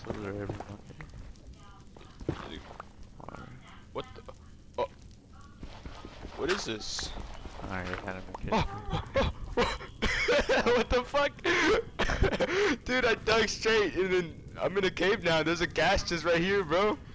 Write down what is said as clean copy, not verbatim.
Those are every What the? Oh. What is this? Alright, you're kind of a kid. What the fuck? Dude, I dug straight and then I'm in a cave now. There's a ghast just right here, bro.